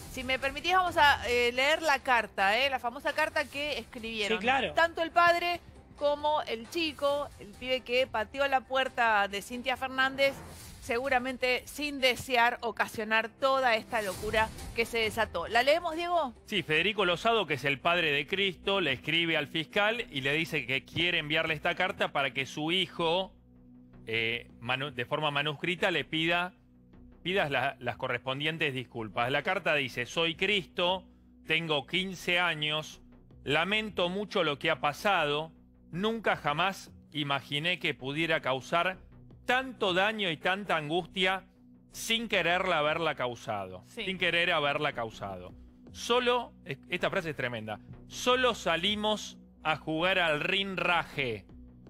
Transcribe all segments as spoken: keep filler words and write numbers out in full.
Si me permitís, vamos a eh, leer la carta, ¿eh? La famosa carta que escribieron. Sí, claro. Tanto el padre como el chico, el pibe que pateó la puerta de Cintia Fernández, seguramente sin desear ocasionar toda esta locura que se desató. ¿La leemos, Diego? Sí, Federico Lozado, que es el padre de Cristo, le escribe al fiscal y le dice que quiere enviarle esta carta para que su hijo, eh, de forma manuscrita, le pida, pida la, las correspondientes disculpas. La carta dice: soy Cristo, tengo quince años, lamento mucho lo que ha pasado, nunca jamás imaginé que pudiera causar tanto daño y tanta angustia sin quererla haberla causado. Sí. Sin querer haberla causado. Solo, esta frase es tremenda, solo salimos a jugar al rinraje,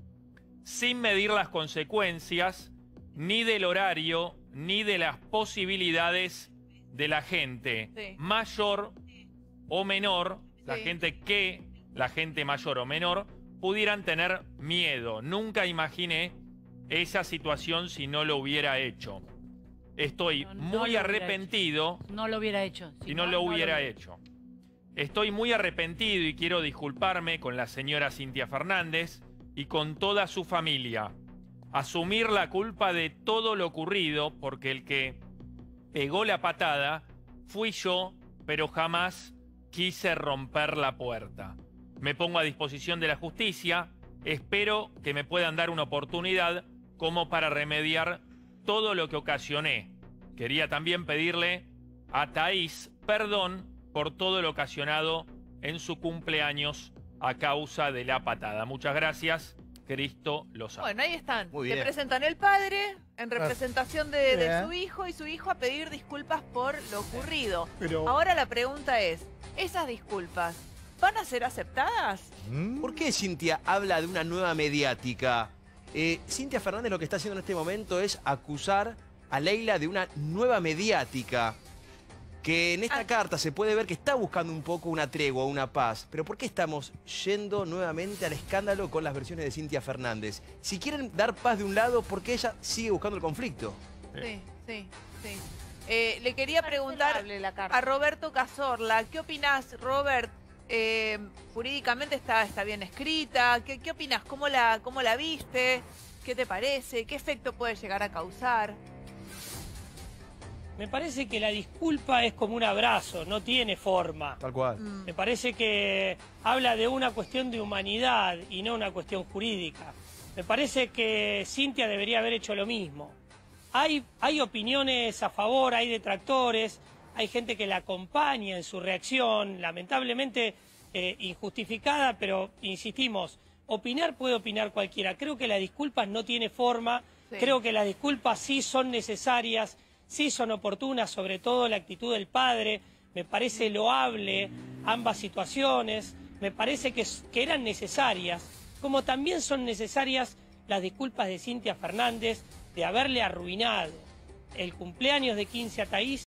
sin medir las consecuencias, ni del horario, ni de las posibilidades de la gente, sí. mayor o menor, sí. la gente que, la gente mayor o menor, pudieran tener miedo. Nunca imaginé esa situación si no lo hubiera hecho. Estoy no, no muy arrepentido. No lo hubiera hecho. Si, si no, no lo hubiera no lo... hecho. Estoy muy arrepentido y quiero disculparme con la señora Cintia Fernández y con toda su familia. Asumir la culpa de todo lo ocurrido, porque el que pegó la patada fui yo, pero jamás quise romper la puerta. Me pongo a disposición de la justicia. Espero que me puedan dar una oportunidad como para remediar todo lo que ocasioné. Quería también pedirle a Thaís perdón por todo lo ocasionado en su cumpleaños a causa de la patada. Muchas gracias, Cristo Lozado. Bueno, ahí están. Muy bien. Le presentan el padre en representación de, de su hijo y su hijo a pedir disculpas por lo ocurrido. Pero... Ahora la pregunta es, ¿esas disculpas van a ser aceptadas? ¿Por qué Cintia habla de una nueva mediática? Eh, Cintia Fernández lo que está haciendo en este momento es acusar a Leila de una nueva mediática, que en esta ah. carta se puede ver que está buscando un poco una tregua, una paz. Pero ¿por qué estamos yendo nuevamente al escándalo con las versiones de Cintia Fernández? Si quieren dar paz de un lado, ¿por qué ella sigue buscando el conflicto? Sí, sí, sí. Eh, le quería preguntar a Roberto Cazorla, ¿qué opinás, Robert? Eh, jurídicamente está, está bien escrita. ¿Qué, qué opinas? ¿Cómo la, ¿Cómo la viste? ¿Qué te parece? ¿Qué efecto puede llegar a causar? Me parece que la disculpa es como un abrazo, no tiene forma. Tal cual. Mm. Me parece que habla de una cuestión de humanidad y no una cuestión jurídica. Me parece que Cintia debería haber hecho lo mismo. Hay, hay opiniones a favor, hay detractores. Hay gente que la acompaña en su reacción, lamentablemente eh, injustificada, pero insistimos, opinar puede opinar cualquiera. Creo que las disculpas no tiene forma, sí. creo que las disculpas sí son necesarias, sí son oportunas, sobre todo la actitud del padre, me parece loable ambas situaciones, me parece que, que eran necesarias, como también son necesarias las disculpas de Cintia Fernández de haberle arruinado el cumpleaños de quince a Thaís.